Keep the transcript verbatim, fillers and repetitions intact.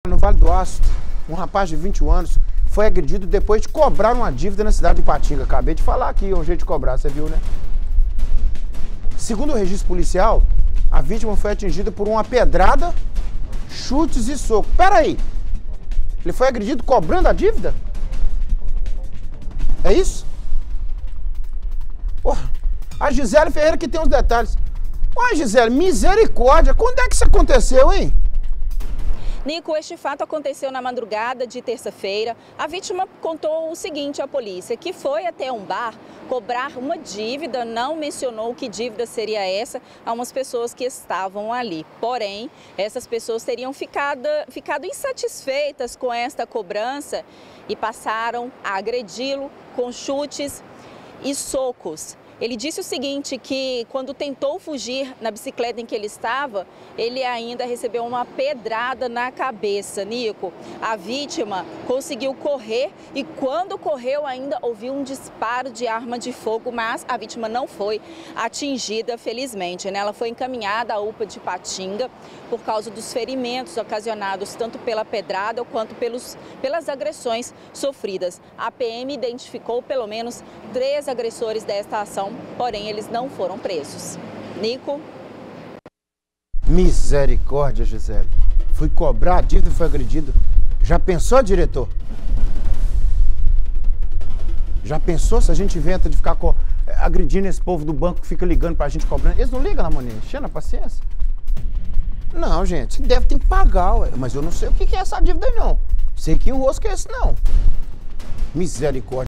No Vale do Aço, um rapaz de vinte e um anos foi agredido depois de cobrar uma dívida na cidade de Ipatinga. Acabei de falar aqui, é um jeito de cobrar, você viu, né? Segundo o registro policial, a vítima foi atingida por uma pedrada, chutes e soco. Pera aí, ele foi agredido cobrando a dívida? É isso? Porra, a Gisele Ferreira que tem os detalhes. Ué, Gisele, misericórdia, quando é que isso aconteceu, hein? Nico, este fato aconteceu na madrugada de terça-feira. A vítima contou o seguinte à polícia, que foi até um bar cobrar uma dívida, não mencionou que dívida seria essa a umas pessoas que estavam ali. Porém, essas pessoas teriam ficado, ficado insatisfeitas com esta cobrança e passaram a agredi-lo com chutes e socos. Ele disse o seguinte, que quando tentou fugir na bicicleta em que ele estava, ele ainda recebeu uma pedrada na cabeça. Nico, a vítima conseguiu correr e quando correu ainda ouviu um disparo de arma de fogo, mas a vítima não foi atingida, felizmente, né? Ela foi encaminhada à U P A de Ipatinga por causa dos ferimentos ocasionados tanto pela pedrada quanto pelos, pelas agressões sofridas. A P M identificou pelo menos três agressores desta ação, porém eles não foram presos. Nico? Misericórdia, Gisele. Fui cobrar a dívida e foi agredido. Já pensou, diretor? Já pensou se a gente inventa de ficar co... agredindo esse povo do banco que fica ligando pra gente cobrando? Eles não ligam na maneira, enchendo a paciência? Não, gente, se deve ter que pagar, ué. Mas eu não sei o que é essa dívida aí, não. Sei que enrosco é esse, não. Misericórdia.